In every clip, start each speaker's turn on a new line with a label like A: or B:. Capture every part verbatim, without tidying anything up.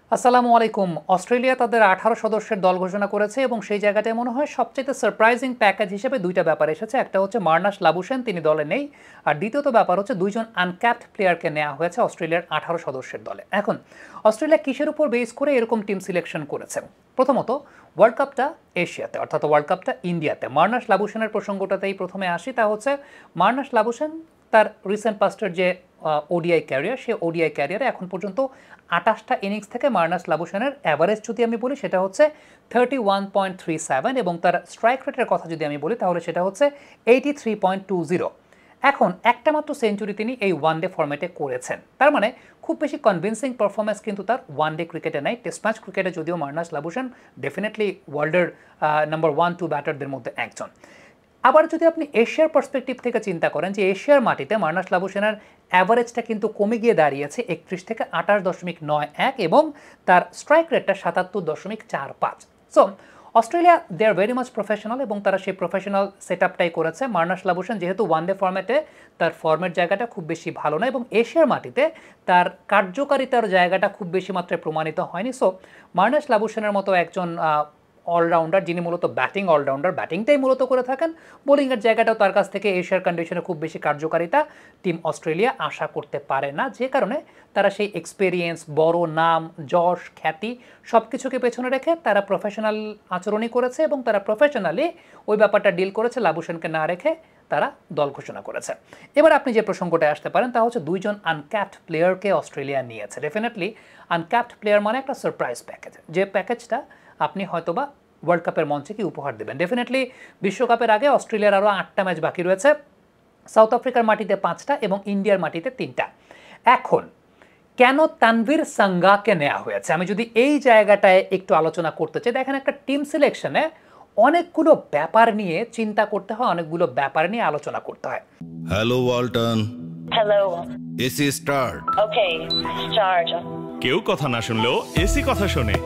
A: আসসালামু আলাইকুম। অস্ট্রেলিয়া তাদের আঠারো সদস্যের দল ঘোষণা করেছে এবং সেই জায়গাটায় মনে হয় সবচেয়ে সারপ্রাইজিং প্যাকেজ হিসেবে দুইটা ব্যাপার এসেছে। একটা হচ্ছে মার্নাস লাবুশেন, তিনি দলে নেই, আর দ্বিতীয়ত ব্যাপার হচ্ছে দুইজন আনক্যাপড প্লেয়ারকে নেওয়া হয়েছে অস্ট্রেলিয়ার আঠারো সদস্যের দলে। এখন অস্ট্রেলিয়া কিসের উপর বেস করে এরকম টিম সিলেকশন করেছে? প্রথমত ওয়ার্ল্ড কাপটা এশিয়াতে, অর্থাৎ ওয়ার্ল্ড কাপটা ইন্ডিয়াতে। মার্নাস লাবুশেনের প্রসঙ্গটাতেই প্রথমে আসি। তা হচ্ছে মার্নাস লাবুশেন তার রিসেন্ট পাস্টের যে ওডিআই ক্যারিয়ার, সে ওডিআই ক্যারিয়ারে এখন পর্যন্ত আটাশটা ইনিংস থেকে মার্নাস লাবুশেনের অ্যাভারেজ যদি আমি বলি সেটা হচ্ছে thirty one point three seven, এবং তার স্ট্রাইক রেটের কথা যদি আমি বলি তাহলে সেটা হচ্ছে eighty three point two zero. এখন একটা মাত্র সেঞ্চুরি তিনি এই ওয়ানডে ফরম্যাটে করেছেন, তার মানে খুব বেশি কনভিন্সিং পারফরমেন্স কিন্তু তার ওয়ানডে ক্রিকেটে নাই। টেস্ট ম্যাচ ক্রিকেটে যদিও মার্নাস লাবুশেন ডেফিনেটলি ওয়ার্ল্ডের নাম্বার ওয়ান টু ব্যাটারদের মধ্যে একজন। আবার যদি আপনি এশিয়ার পার্সপেক্টিভ থেকে চিন্তা করেন যে এশিয়ার মাটিতে মার্নাস লাবুশেনের অ্যাভারেজটা কিন্তু কমে গিয়ে দাঁড়িয়েছে একত্রিশ থেকে আঠাশ দশমিক নয় এক, এবং তার স্ট্রাইক রেটটা সাতাত্তর দশমিক চার পাঁচ। So Australia they are very much professional, এবং তারা সেই প্রফেশনাল সেট আপটাই করেছে। মার্নাস লাবুশেন যেহেতু ওয়ানডে ফরম্যাটে তার ফর্মের জায়গাটা খুব বেশি ভালো না, এবং এশিয়ার মাটিতে তার কার্যকারিতার জায়গাটা খুব বেশি মাত্রায় প্রমাণিত হয়নি। সো মার্নাস লাবুশেনের মতো একজন অলরাউন্ডার, যিনি মূলত ব্যাটিং অলরাউন্ডার, ব্যাটিংটাই মূলত করে থাকেন, বোলিংয়ের জায়গাটাও তার কাছ থেকে এশিয়ার কন্ডিশনে খুব বেশি কার্যকারিতা টিম অস্ট্রেলিয়া আশা করতে পারে না, যে কারণে তারা সেই এক্সপেরিয়েন্স, বড় নাম, যশ, খ্যাতি সব কিছুকে পেছনে রেখে তারা প্রফেশনাল আচরণই করেছে, এবং তারা প্রফেশনালি ওই ব্যাপারটা ডিল করেছে, লাবুশেনকে না রেখে তারা দল ঘোষণা করেছে। এবার আপনি যে প্রসঙ্গটায় আসতে পারেন তা হচ্ছে দুইজন আনক্যাপড প্লেয়ারকে অস্ট্রেলিয়া নিয়েছে। ডেফিনেটলি আনক্যাপড প্লেয়ার মানে একটা সারপ্রাইজ প্যাকেজ, যে প্যাকেজটা আপনি হয়তোবা ওয়ার্ল্ড কাপের মঞ্চে কি উপহার দেবেন। ডেফিনেটলি বিশ্বকাপের আগে অস্ট্রেলিয়ার আরও আটটা ম্যাচ বাকি রয়েছে, সাউথ আফ্রিকার মাটিতে পাঁচটা এবং ইন্ডিয়ার মাটিতে তিনটা। এখন কেন তানভীর সাঙ্গাকে নেওয়া হয়েছে, আমি যদি এই জায়গাটায় একটু আলোচনা করতে চাই। দেখেন, একটা টিম সিলেকশনে অনেকগুলো ব্যাপার নিয়ে চিন্তা করতে হয়, অনেকগুলো ব্যাপার নিয়ে আলোচনা করতে হয়।
B: Hello Walton.
C: Hello.
B: AC start.
C: Okay, start.
D: কেউ কথা না শুনলেও এসি কথা শোনে।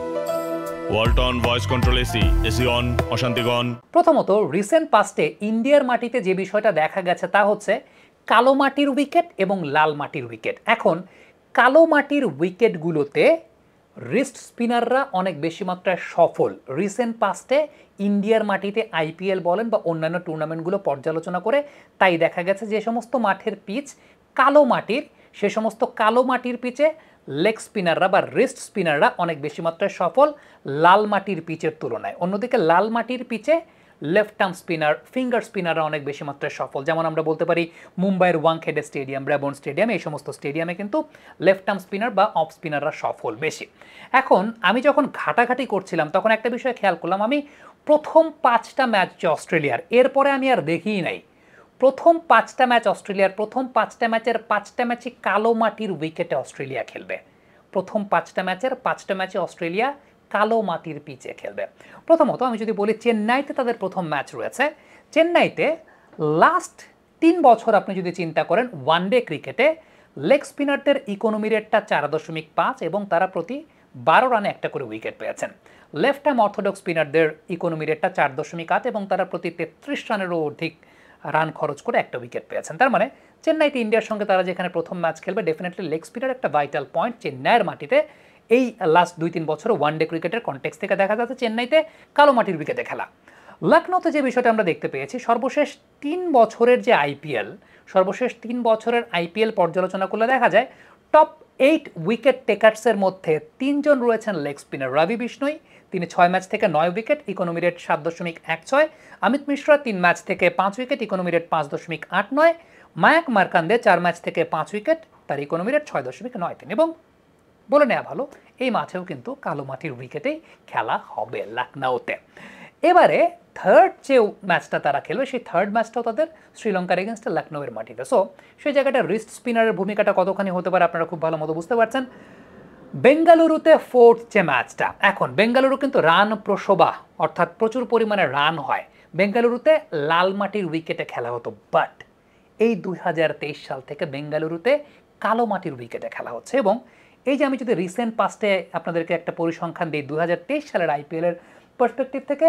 D: Walton voice control AC, AC on, অশান্তিগণ।
A: প্রথমত রিসেন্ট পাস্টে ইন্ডিয়ার মাটিতে যে বিষয়টা দেখা গেছে তা হচ্ছে কালো মাটির উইকেট এবং লাল মাটির উইকেট। এখন কালো মাটির উইকেটগুলোতে রিস্ট স্পিনাররা অনেক বেশি মাত্রায় সফল। রিসেন্ট পাস্টে ইন্ডিয়ার মাটিতে আইপিএল বলেন বা অন্যান্য টুর্নামেন্টগুলো পর্যালোচনা করে তাই দেখা গেছে যে সমস্ত মাঠের পিচ কালো মাটির, সে সমস্ত কালো মাটির পিচে লেগ স্পিনাররা বা রিস্ট স্পিনাররা অনেক বেশি মাত্রায় সফল লাল মাটির পিচের তুলনায়। অন্যদিকে লাল মাটির পিচে লেফট আর্ম স্পিনার, ফিঙ্গার স্পিনাররা অনেক বেশি মাত্রায় সফল। যেমন আমরা বলতে পারি মুম্বাইয়ের ওয়াংখেডে স্টেডিয়াম, ব্রাবোর্ন স্টেডিয়াম, এই সমস্ত স্টেডিয়ামে কিন্তু লেফট আর্ম স্পিনার বা অফ স্পিনাররা সফল বেশি। এখন আমি যখন ঘাটাঘাটি করছিলাম তখন একটা বিষয় খেয়াল করলাম, আমি প্রথম পাঁচটা ম্যাচ যে অস্ট্রেলিয়ার, এরপরে আমি আর দেখিই নাই। প্রথম পাঁচটা ম্যাচ অস্ট্রেলিয়ার, প্রথম পাঁচটা ম্যাচের পাঁচটা ম্যাচে কালো মাটির উইকেটে অস্ট্রেলিয়া খেলবে। প্রথম পাঁচটা ম্যাচের পাঁচটা ম্যাচে অস্ট্রেলিয়া কালো মাটির পিচে খেলবে। প্রথমত আমি যদি বলি চেন্নাইতে তাদের প্রথম ম্যাচ রয়েছে। চেন্নাইতে লাস্ট তিন বছর আপনি যদি চিন্তা করেন ওয়ানডে ক্রিকেটে লেগ স্পিনারদের ইকোনমি রেটটা চার দশমিক পাঁচ, এবং তারা প্রতি বারো রানে একটা করে উইকেট পেয়েছেন। লেফট আর্ম অর্থোডক্স স্পিনারদের ইকোনমি রেটটা চার দশমিক আট, এবং তারা প্রতি তেত্রিশ রানেরও অধিক রান খরচ করে একটা উইকেট পেয়েছেন। তার মানে চেন্নাইতে ইন্ডিয়ার সঙ্গে তারা যেখানে প্রথম ম্যাচ খেলবে, ডেফিনেটলি লেগ স্পিনার একটা ভাইটাল পয়েন্ট। চেন্নাইয়ের মাটিতে এই লাস্ট দুই তিন বছর ওয়ানডে ক্রিকেটের কনটেক্সট থেকে দেখা যাচ্ছে চেন্নাইতে কালো মাটির উইকেটে খেলা। লখনৌতে যে বিষয়টা আমরা দেখতে পেয়েছি, সর্বশেষ তিন বছরের যে আইপিএল, সর্বশেষ তিন বছরের আইপিএল পর্যালোচনা করলে দেখা যায় টপ এইট উইকেট টেকার্সের মধ্যে তিনজন রয়েছেন লেগ স্পিনার। রবি বিষ্ণই, তিনি ছয় ম্যাচ থেকে নয় উইকেট, ইকোনমি রেট সাত দশমিক এক ছয়। অমিত মিশ্রা তিন ম্যাচ থেকে পাঁচ উইকেট, ইকোনমি রেট পাঁচ দশমিক আট নয়। মায়াঙ্ক মার্কান্দে চার ম্যাচ থেকে পাঁচ উইকেট, তার ইকোনমি রেট ছয় দশমিক নয় তিন। এবং বলে নেওয়া ভালো, এই মাঠেও কিন্তু কালো মাটির উইকেটেই খেলা হবে লখনৌতে। এবারে থার্ড যে ম্যাচটা তারা খেলবে, সেই থার্ড ম্যাচটাও তাদের শ্রীলঙ্কার এগেনস্টে লখনৌয়ের মাটিতে। সো সেই জায়গাটা রিস্ট স্পিনারের ভূমিকাটা কতখানি হতে পারে আপনারা খুব ভালো মতো বুঝতে পারছেন। বেঙ্গালুরুতে ফোর্থ যে ম্যাচটা, এখন বেঙ্গালুরু কিন্তু রান প্রসবা, অর্থাৎ প্রচুর পরিমাণে রান হয়। বেঙ্গালুরুতে লাল মাটির উইকেটে খেলা হতো, বাট এই দুই হাজার তেইশ সাল থেকে বেঙ্গালুরুতে কালো মাটির উইকেটে খেলা হচ্ছে। এবং এই যে আমি যদি রিসেন্ট পাস্টে আপনাদেরকে একটা পরিসংখ্যান দিই দুই হাজার তেইশ সালের আইপিএলের পার্সপেক্টিভ থেকে,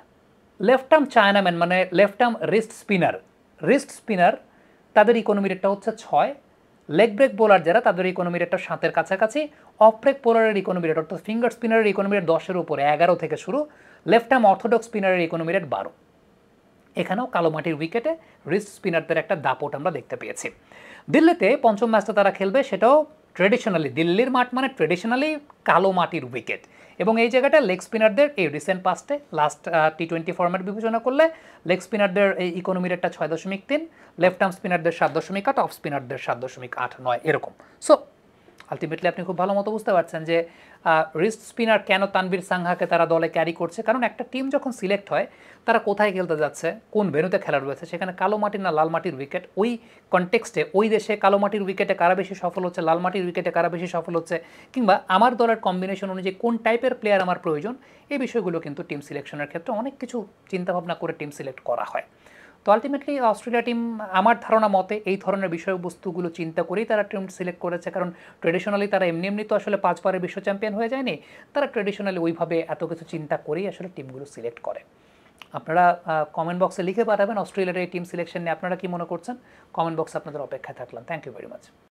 A: লেফট আর্ম চায়নাম্যান মানে left arm wrist spinner wrist spinner তাদের ইকোনমি রেটটা হচ্ছে ছয়, লেগ ব্রেক বোলার যারা তাদের ইকোনমি রেটটা সাতের কাছাকাছি, অফ ব্রেক বোলারের ইকোনমি রেট অর্থাৎ ফিঙ্গার স্পিনারের ইকোনমি রেট দশের উপরে, এগারো থেকে শুরু, লেফট আর্ম অর্থোডক্স স্পিনারের ইকোনমি রেট বারো। এখানেও কালো মাটির উইকেটে রিস্ট স্পিনারদের একটা দাপট আমরা দেখতে পেয়েছি। দিল্লিতে পঞ্চম ম্যাচটা তারা খেলবে, সেটাও ট্রেডিশনালি, দিল্লির মাঠ মানে ট্রেডিশনালি কালো মাটির উইকেট, এবং এই জায়গাটা লেগ স্পিনারদের এই রিসেন্ট পাস্টে লাস্ট টি টোয়েন্টি ফরম্যাট বিবেচনা করলে লেগ স্পিনারদের এই ইকোনমি রেটটা ছয় দশমিক তিন, লেফট আর্ম স্পিনারদের সাত দশমিক আট, অফ স্পিনারদের সাত দশমিক আট নয় এরকম। সো আলটিমেটলি আপনি খুব ভালো মতো বুঝতে পারছেন যে রিস্ট স্পিনার কেন তানভীর সাংহাকে তারা দলে ক্যারি করছে, কারণ একটা টিম যখন সিলেক্ট হয় তারা কোথায় খেলতে যাচ্ছে, কোন ভেন্যুতে খেলা রয়েছে, সেখানে কালো মাটির না লাল মাটির উইকেট, ওই কনটেক্সটে ওই দেশে কালো মাটির উইকেটে কারা বেশি সফল হচ্ছে, লাল মাটির উইকেটে কারা বেশি সফল হচ্ছে, কিংবা আমার দলের কম্বিনেশন অনুযায়ী কোন টাইপের প্লেয়ার আমার প্রয়োজন, এই বিষয়গুলো কিন্তু টিম সিলেকশনের ক্ষেত্রে অনেক কিছু চিন্তাভাবনা করে টিম সিলেক্ট করা হয়। তো আলটিমেটলি অস্ট্রেলিয়া টিম আমার ধারণা মতে এই ধরনের বিষয়বস্তুগুলো চিন্তা করেই তারা টিম সিলেক্ট করেছে, কারণ ট্রেডিশনালি তারা এমনি এমনি তো আসলে পাঁচবারের বিশ্ব চ্যাম্পিয়ন হয়ে যায়নি, তারা ট্রেডিশনালি ওইভাবে এত কিছু চিন্তা করেই আসলে টিমগুলো সিলেক্ট করে। আপনারা কমেন্ট বক্সে লিখে পাঠাবেন অস্ট্রেলিয়ার এই টিম সিলেকশন নিয়ে আপনারা কি মনে করছেন, কমেন্ট বক্সে আপনাদের অপেক্ষায় থাকলাম। Thank you very much.